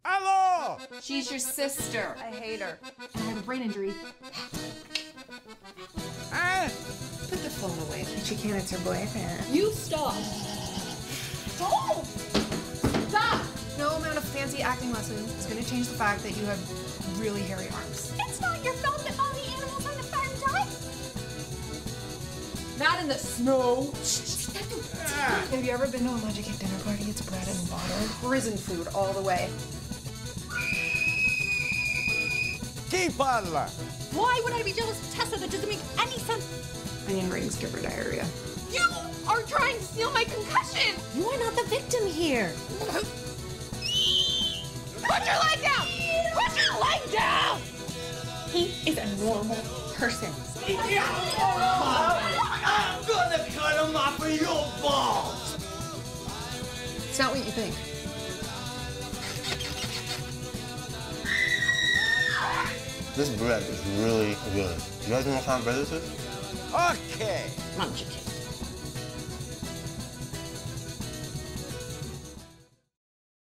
Hello! She's your sister. I hate her. I have a brain injury. Put the phone away. She can't, it's her boyfriend. You stop. Don't! Stop! No amount of fancy acting lessons is going to change the fact that you have really hairy arms. It's not your fault that all the animals on the farm died. Not in the snow. Have you ever been to a Mangiacake dinner party? It's bread and water. Prison food all the way. Chi parla? Why would I be jealous of Tessa? That doesn't make any sense. Onion rings give her diarrhea. You are trying to steal my concussion. You are not the victim here. Put your leg down. Put your leg down. He is a normal person. I'm gonna cut him off of your balls! It's not what you think. This bread is really good. You guys know what kind of bread this is? Okay. Mangiacake.